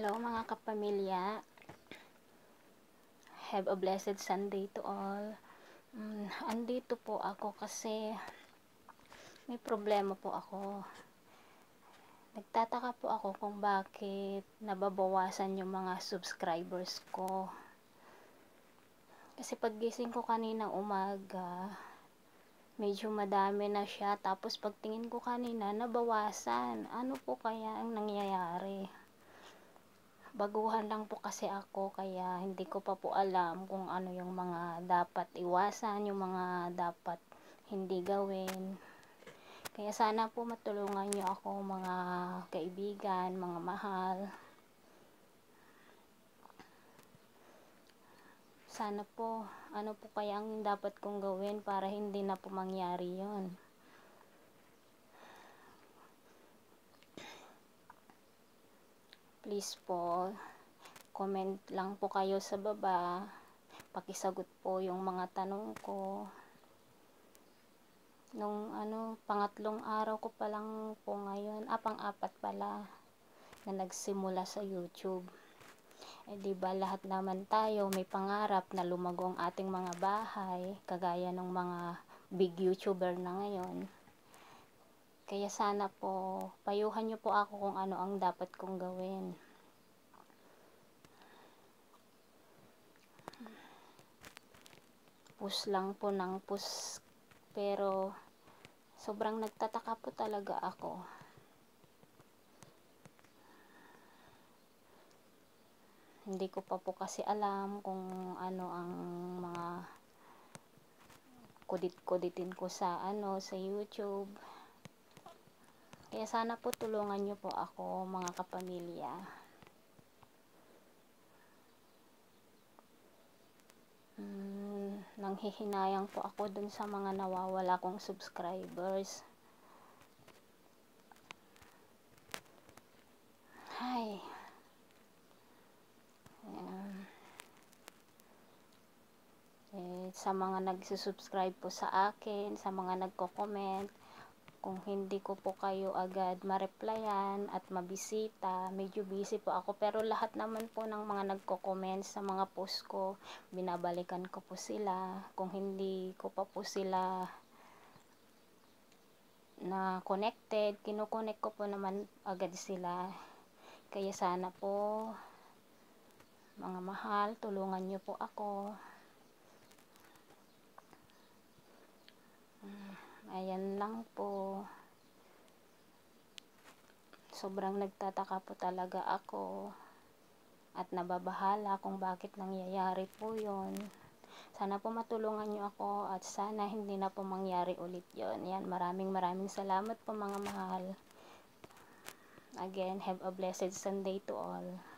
Hello mga kapamilya. Have a blessed Sunday to all. Andito po ako kasi may problema po ako. Nagtataka po ako kung bakit nababawasan yung mga subscribers ko. Kasi paggising ko kaninang umaga, medyo madami na siya. Tapos pagtingin ko kanina, nabawasan. Ano po kaya ang nangyayari? Baguhan lang po kasi ako, kaya hindi ko pa po alam kung ano yung mga dapat iwasan, yung mga dapat hindi gawin. Kaya sana po matulungan nyo ako, mga kaibigan, mga mahal. Sana po, ano po kaya ang dapat kong gawin para hindi na po mangyari yun. Please po, comment lang po kayo sa baba. Pakisagot po yung mga tanong ko. Nung pangatlong araw ko pa lang po ngayon, pang-apat pala na nagsimula sa YouTube. Diba lahat naman tayo may pangarap na lumago ang ating mga bahay, kagaya ng mga big YouTuber na ngayon. Kaya sana po, payuhan nyo po ako kung ano ang dapat kong gawin. Push lang po ng push, pero sobrang nagtataka po talaga ako. Hindi ko pa po kasi alam kung ano ang mga kudit-kuditin ko sa sa YouTube. Kaya sana po tulungan niyo po ako, mga kapamilya. Nanghihinayang po ako dun sa mga nawawala kong subscribers. Hay. Sa mga nagsusubscribe po sa akin, sa mga nagko-comment, kung hindi ko po kayo agad ma-replyan at mabisita, medyo busy po ako, pero lahat naman po ng mga nagko-comment sa mga post ko, binabalikan ko po sila. Kung hindi ko pa po sila na connected, kino-connect ko po naman agad sila. Kaya sana po, mga mahal, tulungan niyo po ako. Ayan lang po. Sobrang nagtataka po talaga ako at nababahala kung bakit nangyayari po yon. Sana po matulungan nyo ako at sana hindi na po mangyari ulit yon. Yan, maraming salamat po mga mahal. Again, have a blessed Sunday to all.